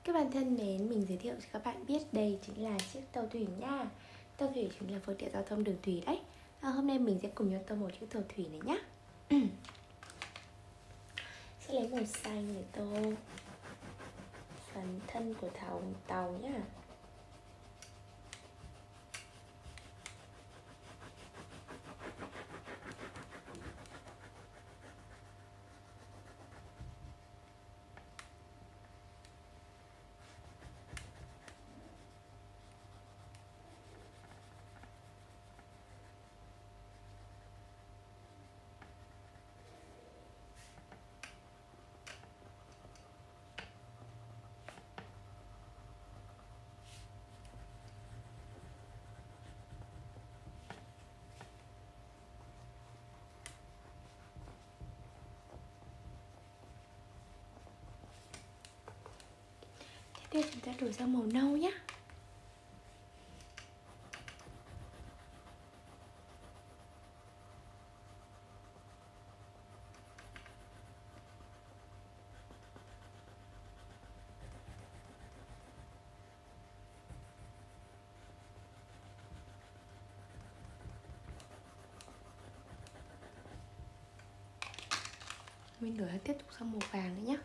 Các bạn thân mến, mình giới thiệu cho các bạn biết đây chính là chiếc tàu thủy nha. Tàu thủy chính là phương tiện giao thông đường thủy đấy. Hôm nay mình sẽ cùng nhau tô một chiếc tàu thủy này nhé. Sẽ lấy màu xanh để tô phần thân của tàu nhá. Tiếp theo chúng ta đổi sang màu nâu nhé. Mình đổi tiếp tục sang màu vàng nữa nhé.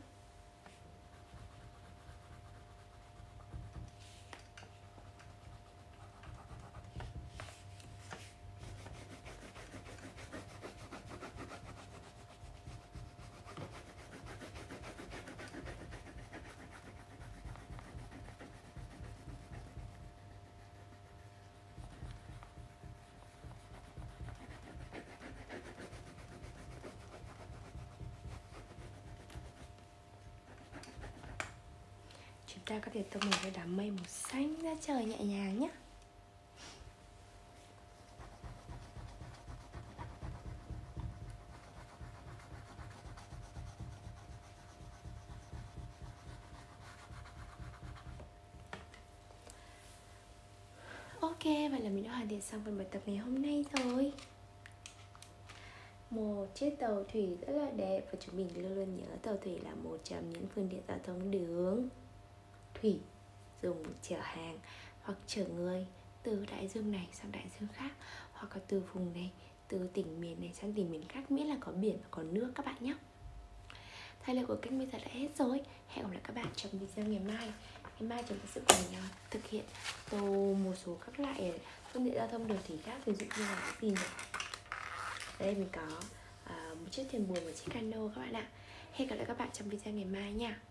Chúng ta có thể tô một cái đám mây màu xanh ra trời nhẹ nhàng nhé. Ok, vậy là mình đã hoàn thiện xong phần bài tập ngày hôm nay rồi. Một chiếc tàu thủy rất là đẹp, và chúng mình luôn luôn nhớ tàu thủy là một trong những phương tiện giao thông đường thủy dùng chở hàng hoặc chở người từ đại dương này sang đại dương khác, hoặc là từ vùng này, từ tỉnh miền này sang tỉnh miền khác, miễn là có biển và có nước các bạn nhé. Thời lượng của kênh bây giờ đã hết rồi. Hẹn gặp lại các bạn trong video ngày mai. Ngày mai chúng ta sẽ cùng nhau thực hiện tô một số các loại phương tiện giao thông đường thủy khác. Ví dụ như là cái gì nhỉ? Đây mình có một chiếc thuyền buồm và chiếc cano các bạn ạ. Hẹn gặp lại các bạn trong video ngày mai nha.